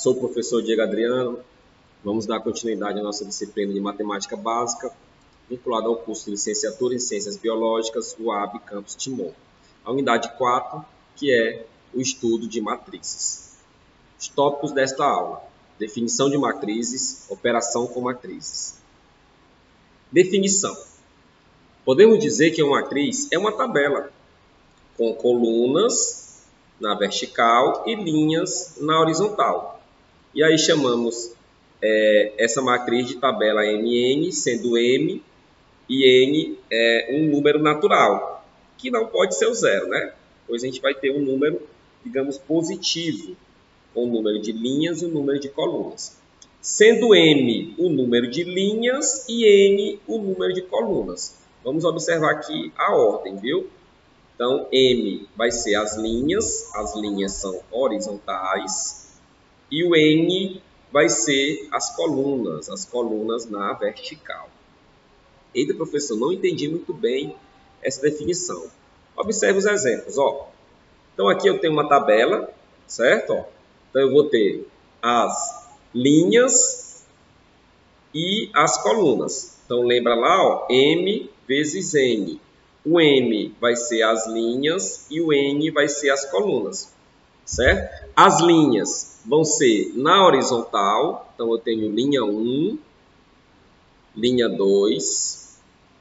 Sou o professor Diego Adriano. Vamos dar continuidade à nossa disciplina de Matemática Básica, vinculada ao curso de Licenciatura em Ciências Biológicas, UAB Campus Timon. A unidade 4, que é o estudo de matrizes. Os tópicos desta aula: definição de matrizes, operação com matrizes. Definição. Podemos dizer que uma matriz é uma tabela com colunas na vertical e linhas na horizontal. E aí chamamos essa matriz de tabela MN, sendo M e N um número natural, que não pode ser o zero, né? Pois a gente vai ter um número, digamos, positivo, com o número de linhas e o número de colunas. Sendo M o número de linhas e N o número de colunas. Vamos observar aqui a ordem, viu? Então, M vai ser as linhas são horizontais, e o N vai ser as colunas na vertical. Eita, professor, não entendi muito bem essa definição. Observe os exemplos, ó. Então, aqui eu tenho uma tabela, certo? Ó. Então, eu vou ter as linhas e as colunas. Então, lembra lá, ó, M vezes N. O M vai ser as linhas e o N vai ser as colunas, certo? As linhas vão ser na horizontal, então eu tenho linha 1, linha 2,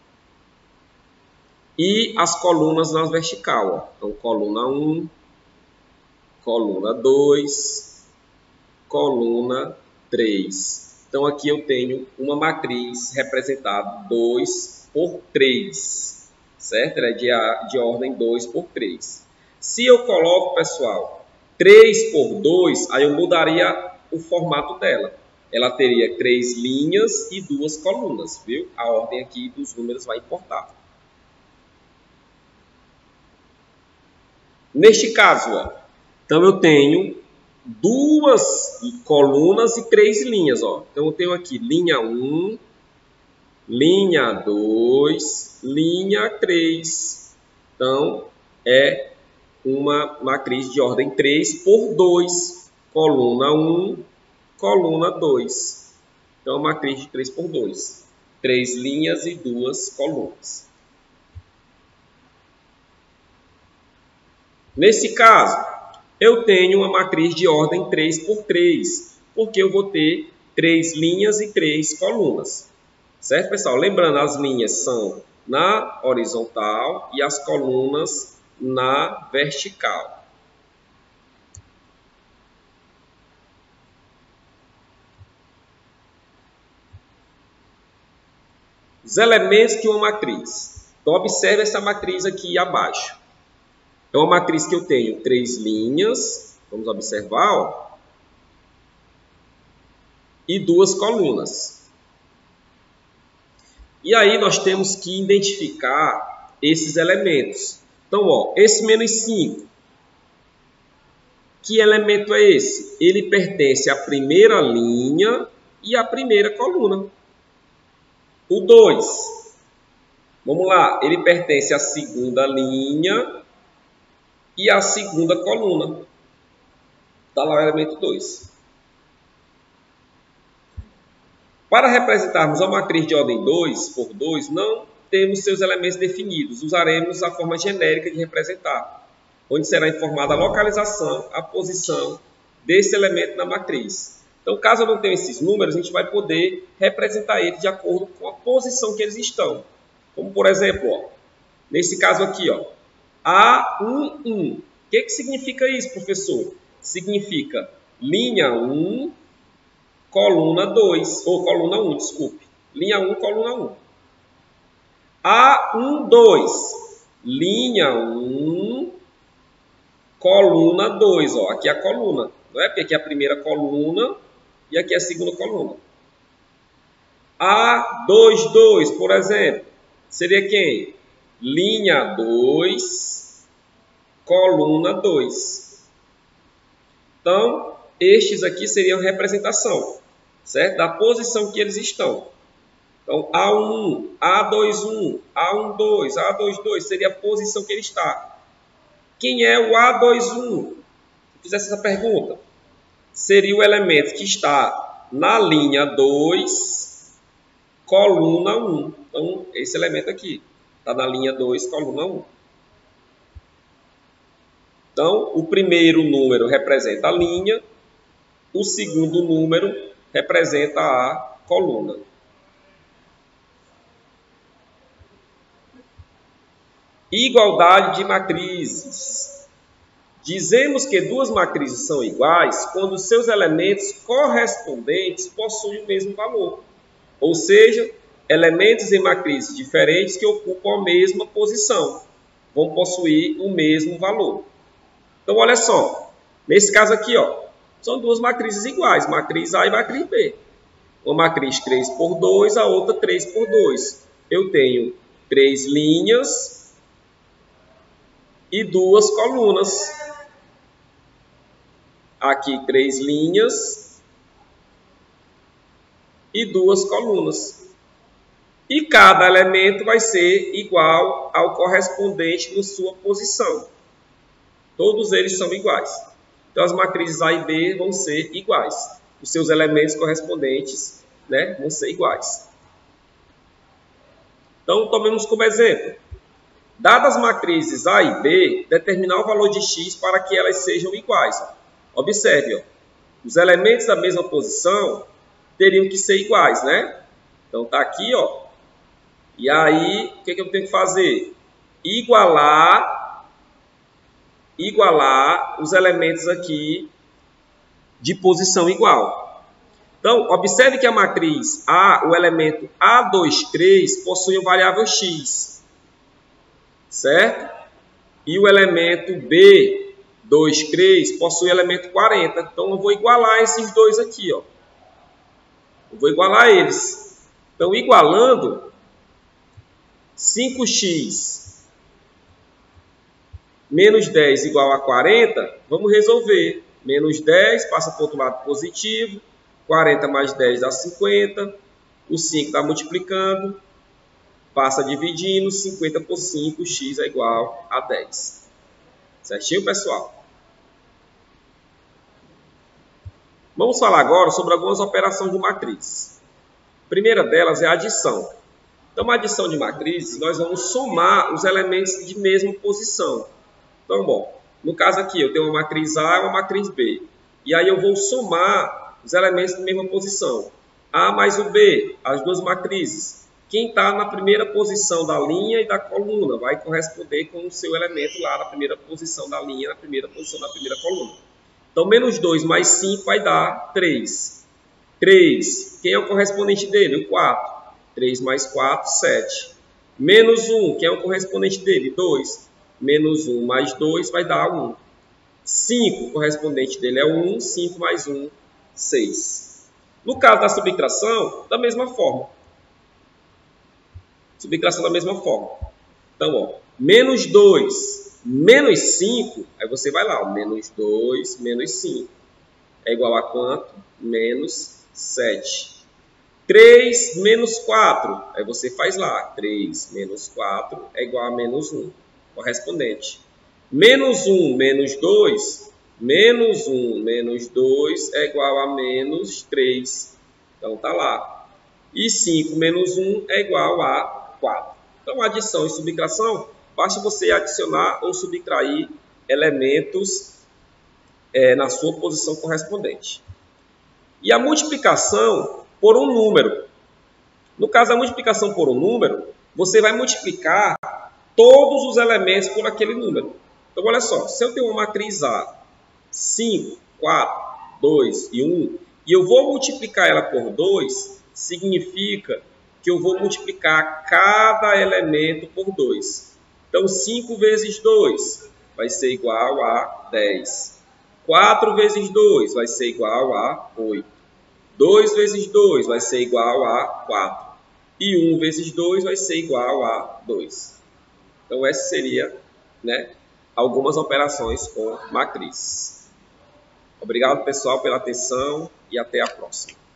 e as colunas na vertical, ó. Então coluna 1, coluna 2, coluna 3. Então aqui eu tenho uma matriz representada 2 por 3. Certo? Ela é de ordem 2 por 3. Se eu coloco, pessoal, 3 por 2, aí eu mudaria o formato dela. Ela teria 3 linhas e 2 colunas, viu? A ordem aqui dos números vai importar. Neste caso, ó, então eu tenho 2 colunas e 3 linhas. Ó. Então eu tenho aqui linha 1, linha 2, linha 3. Então, é uma matriz de ordem 3 por 2. Coluna 1, coluna 2. Então, é uma matriz de 3 por 2. 3 linhas e 2 colunas. Nesse caso, eu tenho uma matriz de ordem 3 por 3, porque eu vou ter 3 linhas e 3 colunas. Certo, pessoal? Lembrando, as linhas são na horizontal e as colunas na vertical. Os elementos de uma matriz. Então, observe essa matriz aqui abaixo. É uma matriz que eu tenho 3 linhas, vamos observar, ó, e 2 colunas. E aí nós temos que identificar esses elementos. Então, ó, esse menos 5. Que elemento é esse? Ele pertence à primeira linha e à primeira coluna. O 2. Vamos lá. Ele pertence à segunda linha e à segunda coluna. Está lá o elemento 2. Para representarmos a matriz de ordem 2 por 2, não temos seus elementos definidos. Usaremos a forma genérica de representar, onde será informada a localização, a posição desse elemento na matriz. Então, caso eu não tenha esses números, a gente vai poder representar eles de acordo com a posição que eles estão. Como, por exemplo, ó, nesse caso aqui, ó, A11. O que significa isso, professor? Significa linha 1, coluna 2, ou coluna 1, desculpe. Linha 1, coluna 1. A12, linha 1, coluna 2. Ó, aqui é a coluna, não é? Porque aqui é a primeira coluna e aqui é a segunda coluna. A22, por exemplo, seria quem? Linha 2, coluna 2. Então, estes aqui seriam representação, certo? Da posição que eles estão. Então, A1, A21, A12, A22 seria a posição que ele está. Quem é o A21? Se fizesse essa pergunta, seria o elemento que está na linha 2, coluna 1. Então, esse elemento aqui está na linha 2, coluna 1. Então, o primeiro número representa a linha, o segundo número representa a coluna. Igualdade de matrizes. Dizemos que duas matrizes são iguais quando seus elementos correspondentes possuem o mesmo valor. Ou seja, elementos em matrizes diferentes que ocupam a mesma posição vão possuir o mesmo valor. Então, olha só. Nesse caso aqui, ó, são duas matrizes iguais, matriz A e matriz B. Uma matriz 3 por 2, a outra 3 por 2. Eu tenho 3 linhas e 2 colunas. Aqui 3 linhas e 2 colunas. E cada elemento vai ser igual ao correspondente na sua posição. Todos eles são iguais. Então as matrizes A e B vão ser iguais. Os seus elementos correspondentes, né, vão ser iguais. Então tomemos como exemplo. Dadas as matrizes A e B, determinar o valor de x para que elas sejam iguais. Observe, ó, os elementos da mesma posição teriam que ser iguais, né? Então está aqui, ó. E aí, o que eu tenho que fazer? Igualar os elementos aqui de posição igual. Então, observe que a matriz A, o elemento A23, possui o variável x. Certo? E o elemento B23 possui o elemento 40. Então, eu vou igualar esses dois aqui, ó. Eu vou igualar eles. Então, igualando, 5x menos 10 igual a 40, vamos resolver. Menos 10 passa para o outro lado positivo. 40 mais 10 dá 50. O 5 está multiplicando. Passa dividindo, 50 por 5, x é igual a 10. Certinho, pessoal? Vamos falar agora sobre algumas operações de matrizes. A primeira delas é a adição. Então, a adição de matrizes, nós vamos somar os elementos de mesma posição. Então, bom, no caso aqui, eu tenho uma matriz A e uma matriz B. E aí eu vou somar os elementos de mesma posição. A mais o B, as duas matrizes. Quem está na primeira posição da linha e da coluna vai corresponder com o seu elemento lá na primeira posição da linha, na primeira posição da primeira coluna. Então, menos 2 mais 5 vai dar 3. 3, quem é o correspondente dele? O 4. 3 mais 4, 7. Menos 1, quem é o correspondente dele? 2. Menos 1 mais 2 vai dar 1. 5, o correspondente dele é 1. 5 mais 1, 6. No caso da subtração, da mesma forma. Subtração da mesma forma. Então, ó, menos 2, menos 5, aí você vai lá, ó, menos 2, menos 5. É igual a quanto? Menos 7. 3 menos 4, aí você faz lá, 3 menos 4 é igual a menos 1, correspondente. Menos 1 menos 2, menos 1 menos 2 é igual a menos 3. Então, tá lá. E 5 menos 1 é igual a 4. Então, adição e subtração, basta você adicionar ou subtrair elementos na sua posição correspondente. E a multiplicação por um número. No caso da multiplicação por um número, você vai multiplicar todos os elementos por aquele número. Então, olha só, se eu tenho uma matriz A, 5, 4, 2 e 1, e eu vou multiplicar ela por 2, significa que eu vou multiplicar cada elemento por 2. Então, 5 vezes 2 vai ser igual a 10. 4 vezes 2 vai ser igual a 8. 2 vezes 2 vai ser igual a 4. E 1 vezes 2 vai ser igual a 2. Então, essa seria, né, algumas operações com matrizes. Obrigado, pessoal, pela atenção e até a próxima.